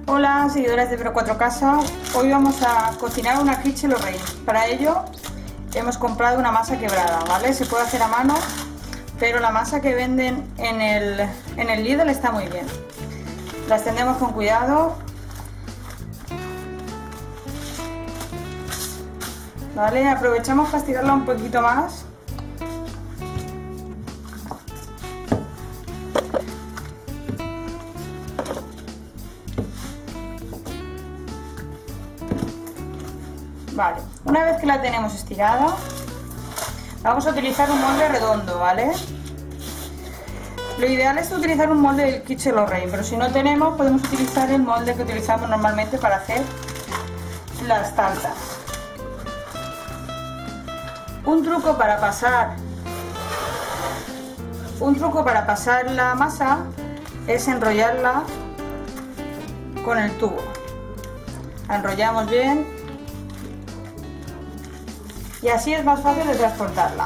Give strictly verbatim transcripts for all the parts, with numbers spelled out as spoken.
Hola seguidores de Vero cuatro Casa, hoy vamos a cocinar una quiche Lorraine. Para ello hemos comprado una masa quebrada, ¿vale? Se puede hacer a mano, pero la masa que venden en el, en el Lidl está muy bien. La extendemos con cuidado, ¿vale? Aprovechamos para estirarla un poquito más. Vale, una vez que la tenemos estirada, vamos a utilizar un molde redondo, ¿vale? Lo ideal es utilizar un molde del quiche Lorraine, pero si no tenemos, podemos utilizar el molde que utilizamos normalmente para hacer las tartas. Un truco para pasar, un truco para pasar la masa es enrollarla con el tubo. La enrollamos bien. Y así es más fácil de transportarla.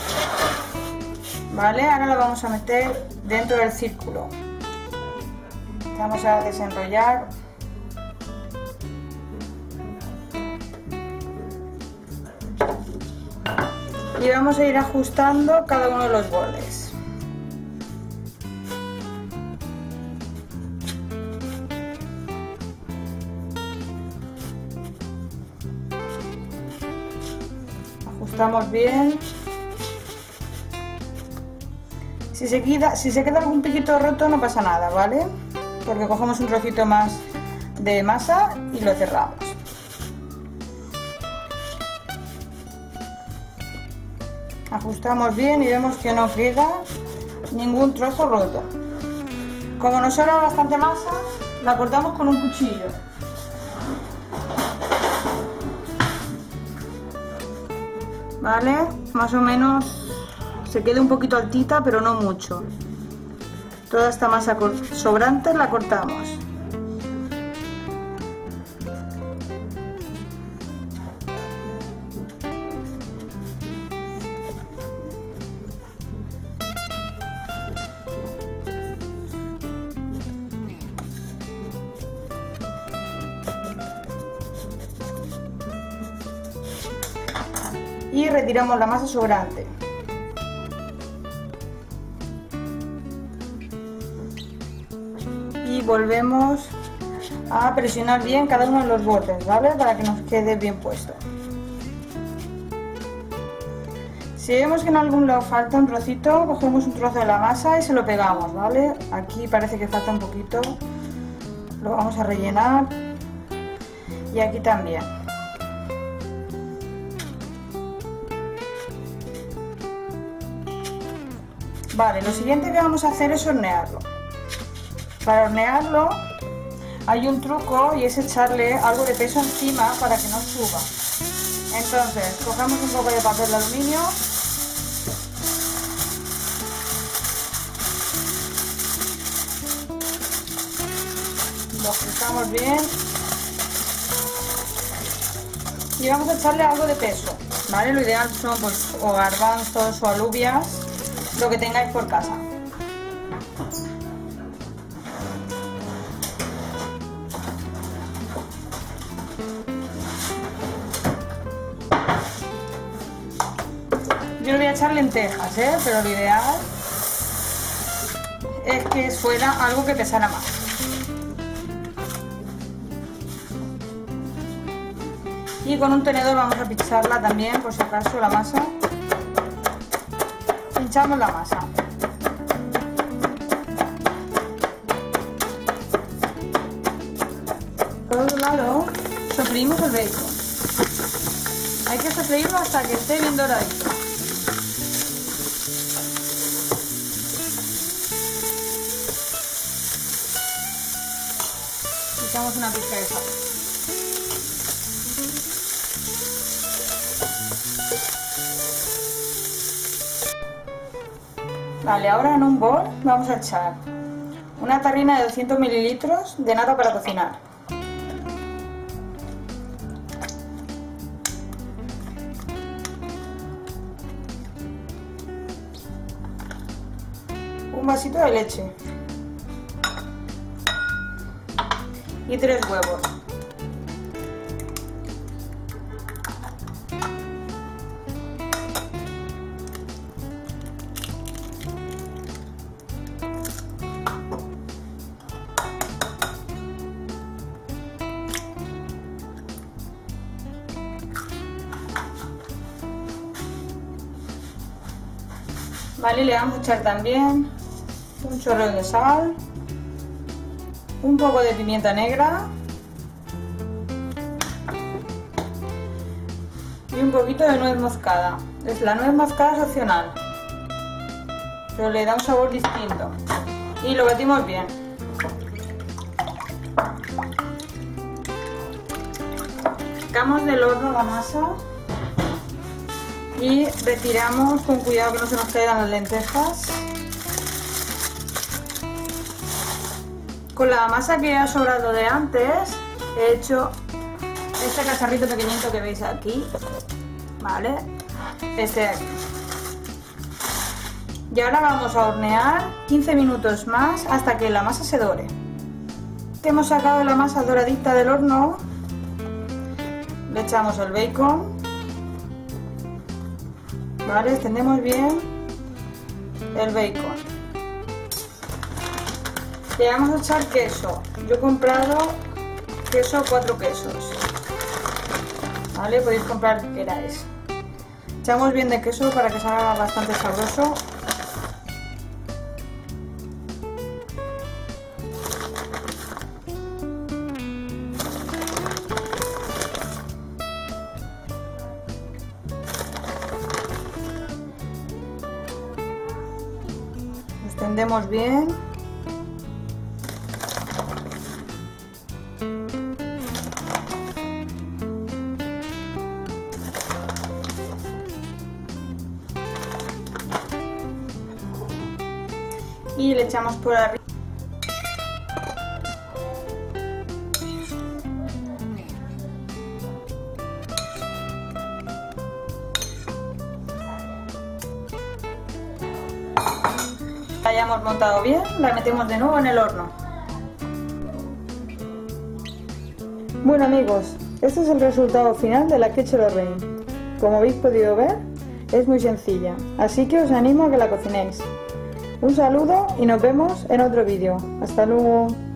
Vale, ahora la vamos a meter dentro del círculo. Vamos a desenrollar. Y vamos a ir ajustando cada uno de los bordes. Ajustamos bien. Si se queda, si se queda algún piquito roto no pasa nada, ¿vale? Porque cogemos un trocito más de masa y lo cerramos. Ajustamos bien y vemos que no queda ningún trozo roto. Como nos sobra bastante masa, la cortamos con un cuchillo. Vale, más o menos se queda un poquito altita, pero no mucho. Toda esta masa sobrante la cortamos. Y retiramos la masa sobrante. Y volvemos a presionar bien cada uno de los bordes, ¿vale? Para que nos quede bien puesto. Si vemos que en algún lado falta un trocito, cogemos un trozo de la masa y se lo pegamos, ¿vale? Aquí parece que falta un poquito, lo vamos a rellenar. Y aquí también. Vale, lo siguiente que vamos a hacer es hornearlo. Para hornearlo hay un truco y es echarle algo de peso encima para que no suba. Entonces, cogemos un poco de papel de aluminio. Lo ajustamos bien. Y vamos a echarle algo de peso, ¿vale? Lo ideal son pues, o garbanzos o alubias, lo que tengáis por casa. Yo le voy a echar lentejas, ¿eh? Pero lo ideal es que fuera algo que pesara más. Y con un tenedor vamos a pincharla también, por si acaso, la masa. Pinchamos la masa. Por otro lado, sofreímos el bacon. Hay que sofreírlo hasta que esté bien doradito. Echamos una pizca de sal. Vale, ahora en un bol vamos a echar una tarrina de doscientos mililitros de nata para cocinar. Un vasito de leche. y tres huevos. Vale, le vamos a echar también un chorro de sal, un poco de pimienta negra y un poquito de nuez moscada. Es la nuez moscada es opcional, pero le da un sabor distinto. Y lo batimos bien. Sacamos del horno la masa y retiramos con cuidado que no se nos caigan las lentejas. Con la masa que ha sobrado de antes he hecho este cacharrito pequeñito que veis aquí, ¿vale? Este de aquí. Y ahora vamos a hornear quince minutos más hasta que la masa se dore. Hemos sacado la masa doradita del horno, le echamos el bacon. Vale, extendemos bien el bacon. Le vamos a echar queso. Yo he comprado queso cuatro quesos. Vale, podéis comprar el que queráis. Echamos bien de queso para que salga bastante sabroso. Extendemos bien. Y le echamos por arriba. La hayamos montado bien, la metemos de nuevo en el horno. Bueno amigos, este es el resultado final de la quiche Lorraine. Como habéis podido ver, es muy sencilla, así que os animo a que la cocinéis. Un saludo y nos vemos en otro vídeo. Hasta luego.